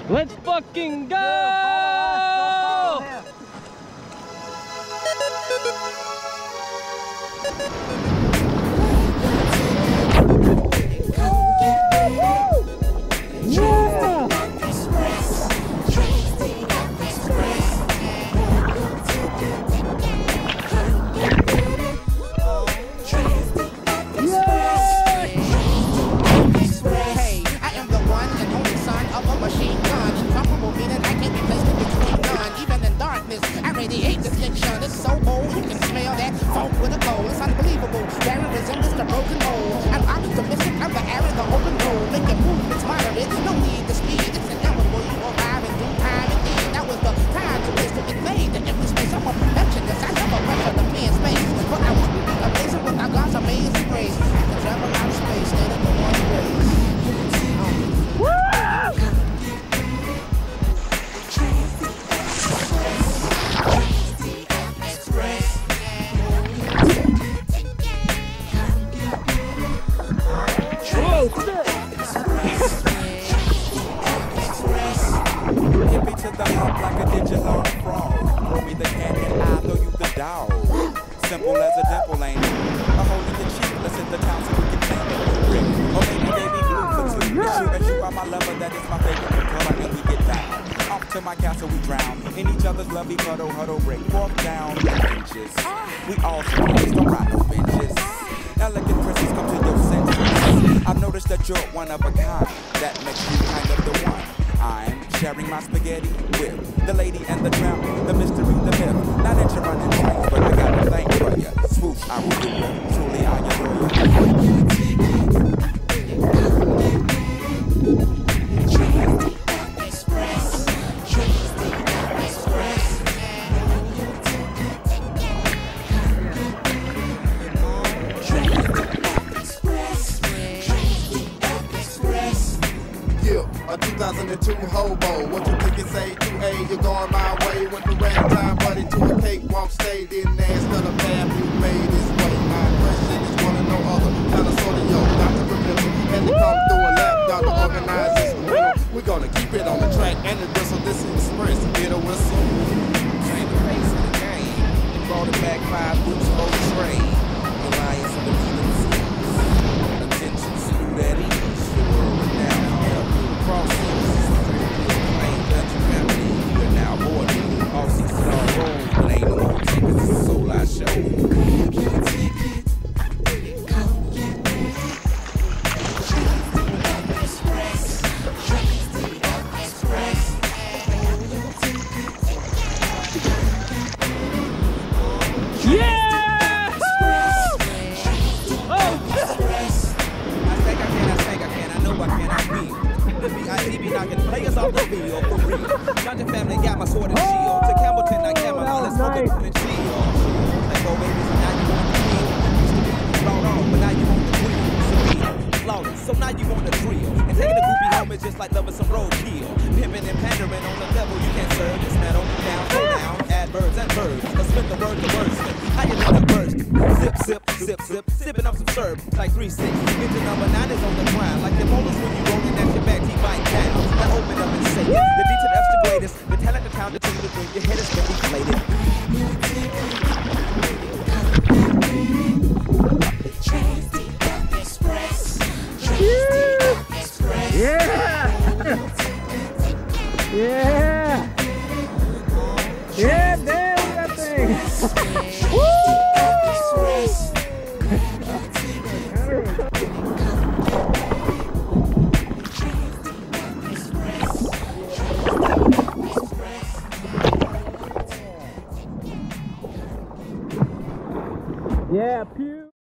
Let's fucking go! Simple as a dimple, ain't it? A hole in the cheek, let's hit the town so we can claim it. Rick, or maybe baby blue for two. You are my lover, that is my favorite color, and we get down. Off to my castle, we drown. In each other's lovey cuddle, huddle, break, walk down in inches. We all surprised, don't ride no benches. Elegant princess, come to your senses. I've noticed that you're one of a kind. That makes you kind of the one. I'm sharing my spaghetti with the lady and the tramp, the mystery, the myth. Not into running trains, but I got a thing for ya. Swoosh, I will do ya. Truly, I adore you. A 2002 hobo, what you think it say? 2A, you're going my way. Went to ragtime, buddy, to a cakewalk, stayed in there instead of path you made his way. My impression is one of no other, kind of sort of yo, not to remember. And to come through a lap, y'all to organize this winner. We're gonna keep it on the track and the whistle, this express, get a whistle. Change the pace of the game, and brought it back 5 weeks for the trade. Alliance of the leaders, attention, salute at ease, the world is now. Crossings, plain Dutch family, we're now boarding. All seats are all rolled, but ain't no more tickets, it's a soul I show. Yeah! Oh! I can, I know I can, I will. The B.I.C.B. knocking players off the field for real. Johnson family got my sword and shield. To Campbellton, I got my all smoke and shield. Like old babies, and now you want the field. Used to be flawed on, but now you want the drill. Severe, flawless, so now you want the drill. And taking a groupie home is just like loving some roadkill. Pimping and pandering on the level you can't serve. This metal, down, go down, adverbs and verbs. Let's spit the word to word slip. How you know the verse? Zip, zip, zip, zip, sipping up some syrup. Like 3-6. Into number 9 is on the ground. Like the bowlers when you rolling at your back, he bite down. Now open up and say it. The D to the F's the greatest. The talent, the town, the team, the dream. Your head is been deflated. Yeah! Yeah! Yeah, damn that thing! Woo! Yeah, pew!